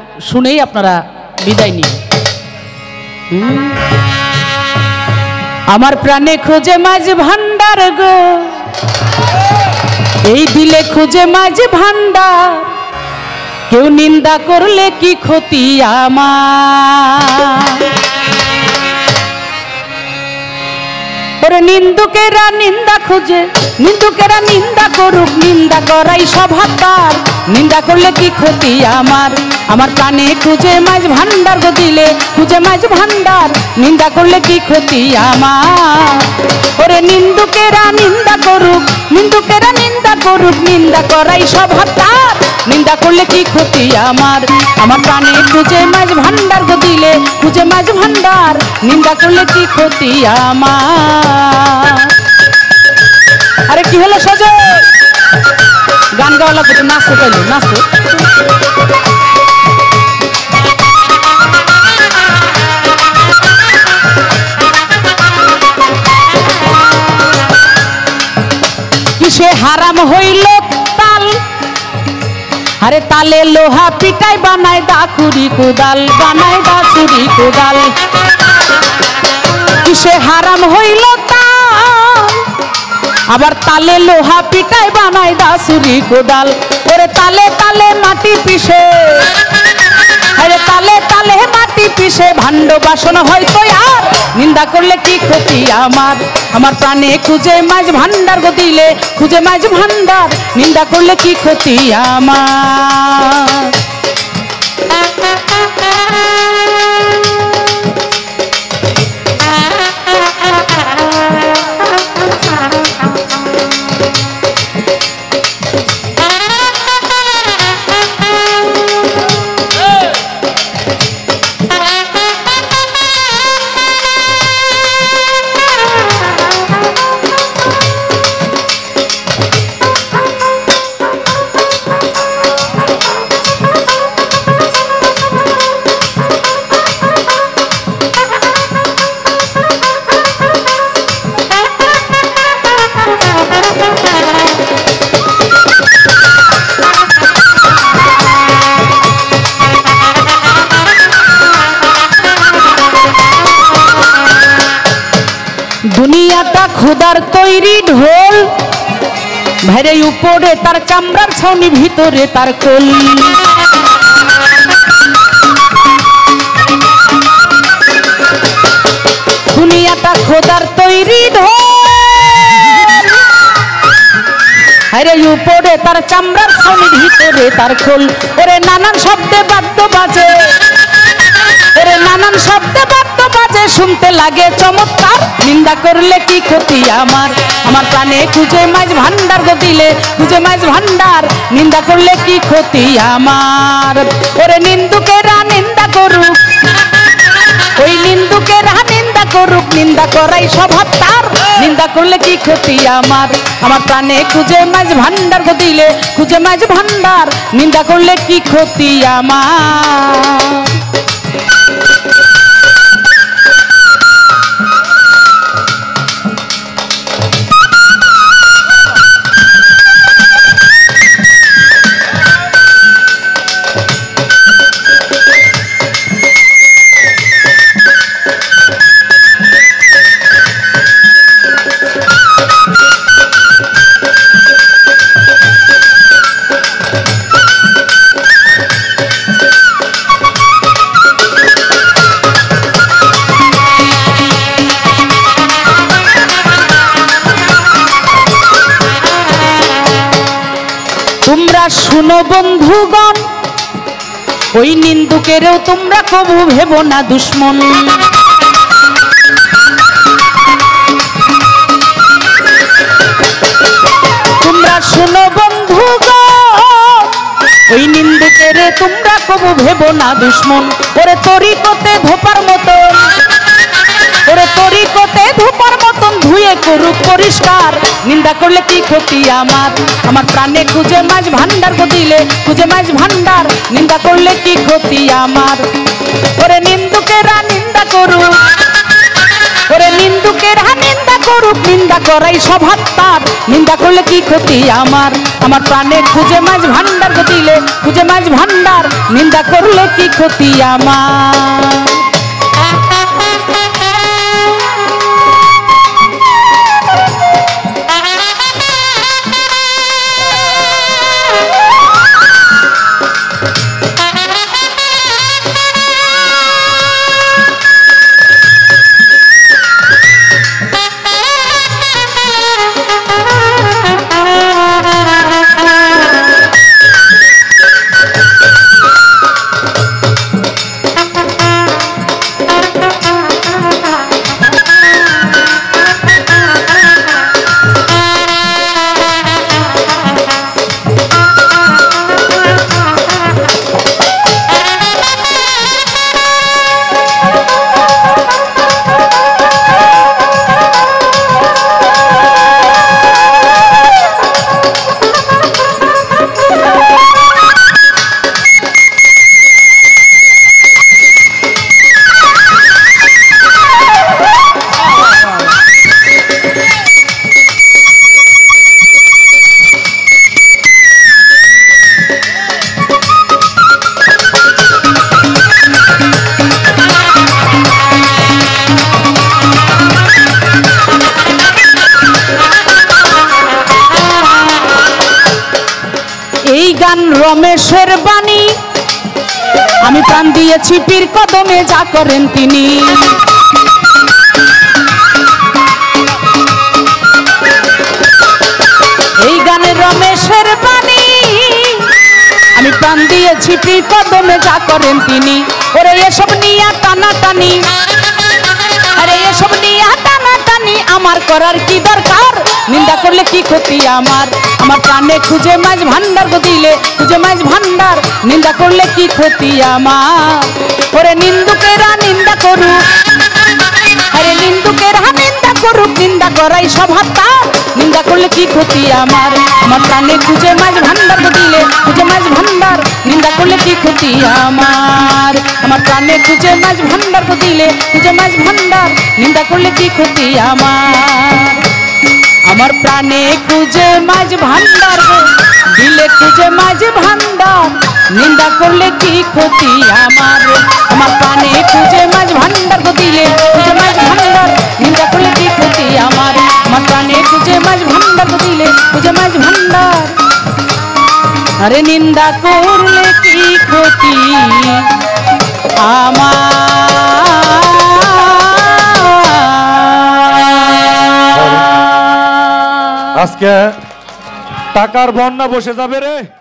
শুনেই আপনারা বিদায় নিন। আমার প্রাণে খোঁজে মাঝ ভান্ডার গো, এই দিলে খুঁজে মাঝ ভান্ডার, কেউ নিন্দা করলে কি ক্ষতি আমার। ওরে নিন্দুকেরা নিন্দা খুঁজে, নিন্দুকেরা নিন্দা করুক, নিন্দা করাই স্বভাব তার, নিন্দা করলে কি ক্ষতি আমার। আমার প্রাণে খুঁজে মাঝ ভান্ডার গো, দিলে খুঁজে মাঝ ভান্ডার, নিন্দা করলে কি ক্ষতি আমার। ওরে নিন্দুকেরা নিন্দা করুক, নিন্দুকেরা নিন্দা করুক, নিন্দা করাই স্বভাব তার, নিন্দা করলে কি ক্ষতি আমার। আমার প্রাণে খুঁজে মাঝ ভান্ডার গো, দিলে খুঁজে মাঝ ভান্ডার, নিন্দা করলে কি ক্ষতি আমার। আরে কি হলো সজল, গান গাওয়া লাগবে তো, নাচো তাইলে নাচো। কিসে হারাম হইল তাল, আরে তালে লোহা পিটাই বানায় দাখুরি কোদাল, বানায় দাখুরি কোদাল। কিসে হারাম হইল তাল, আবার তালে লোহা পিটাই বানায় দাসুরি কোদাল। ওরে তালে তালে মাটি পিষে, আরে তালে তালে মাটি পিষে ভাণ্ড বাসন হয়তো আর, নিন্দা করলে কি ক্ষতি আমার। আমার প্রাণে খুঁজে মাঝ ভান্ডার গো, দিলে খুঁজে মাঝ ভান্ডার, নিন্দা করলে কি ক্ষতি আমার। দুনিয়াটা খোদার তৈরি ঢোল, ভাইরে উপরে তার চামড়ার ছাউনি, ভিতরে তার কোল। দুনিয়াটা খোদার তৈরি ঢোল, ভাইরে উপরে তার চামড়ার ছাউনি, ভিতরে তার খোল। ওরে নানান শব্দে বাদ্য বাজে, ওরে নানান শব্দে বাদ্য বাজে, শুনতে লাগে চমৎকার, নিন্দা করলে কি ক্ষতি আমার। আমার প্রাণে খুঁজে মাঝ ভান্ডার গো, দিলে খুঁজে মাঝ ভান্ডার, নিন্দা করলে কি ক্ষতি আমার। ওরে নিন্দুকেরা নিন্দা করুক, ওই নিন্দুকেরা নিন্দা করুক, নিন্দা করাই স্বভাব তার, নিন্দা করলে কি ক্ষতি আমার। আমার প্রাণে খুঁজে মাঝ ভান্ডার গো, দিলে খুঁজে মাঝ ভান্ডার, নিন্দা করলে কি ক্ষতি আমার। তোমরা শুনো বন্ধুগণ, ওই নিন্দুকেরও তোমরা কবু ভেবো না দুশ্মন। তোমরা শুনো বন্ধুগণ, ওই নিন্দুকেরে তোমরা কবু ভেবো না দুশ্মন। ওরে তরিকতে ধোপার মতন, ওরে তরিকতে ধোপার মতন, ধুয়ে করুক পরিষ্কার, নিন্দা করলে কি ক্ষতি আমার। আমার প্রাণে খুঁজে মাঝ ভান্ডার গো, দিলে খুঁজে মাঝ ভান্ডার, নিন্দা করলে কি ক্ষতি আমার। ওরে নিন্দুকেরা নিন্দা করুক, ওরে নিন্দুকেরা নিন্দা করুক, নিন্দা করাই স্বভাব তার। নিন্দা করলে কি ক্ষতি আমার, আমার প্রাণে খুঁজে মাছ ভান্ডার গো দিলে, খুঁজে মাছ ভান্ডার। নিন্দা করলে কি ক্ষতি আমার। এই গান রমেশের বাণী, আমি প্রাণ দিয়েছি পীর কদমে, যা করেন তিনি। এই গানে রমেশের বাণী, আমি প্রাণ দিয়েছি পীর কদমে, যা করেন তিনি। ওরে এসব নিয়ে টানাটানি, আরে এসব নিয়ে টানাটানি আমার করার কি দরকার। নিন্দা করলে কি ক্ষতি আমার, আমার প্রাণে খুঁজে মাছ ভান্ডার গো দিলে, খুঁজে মাছ ভান্ডার। নিন্দা করলে কি ক্ষতি আমার। ওরে নিন্দুকেরা নিন্দা করুক, আরে নিন্দুকেরা নিন্দা করুক, নিন্দা করাই স্বভাব তার। নিন্দা করলে কি ক্ষতি আমার, আমার প্রাণে খুঁজে মাছ ভান্ডার গো দিলে, খুঁজে মাছ ভান্ডার। নিন্দা করলে কি ক্ষতি আমার, আমার প্রাণে খুঁজে মাছ ভান্ডার গো দিলে, খুঁজে মাছ ভান্ডার। নিন্দা করলে কি ক্ষতি আমার, আমার প্রাণে খুঁজে মাছ ভান্ডার গো দিলে, খুঁজে মাছ ভান্ডার। নিন্দা করলে কি ক্ষতি আমার, আমার প্রাণে খুঁজে মাছ ভান্ডার গো দিলে, খুঁজে মাছ ভান্ডার। নিন্দা করলে কি ক্ষতি আমার, আমার প্রাণে খুঁজে মাছ ভান্ডার গো দিলে, খুঁজে মাছ ভান্ডার। আরে নিন্দা করলে কি ক্ষতি আমার। আজকে টাকার বন্যা বসে যাবে রে।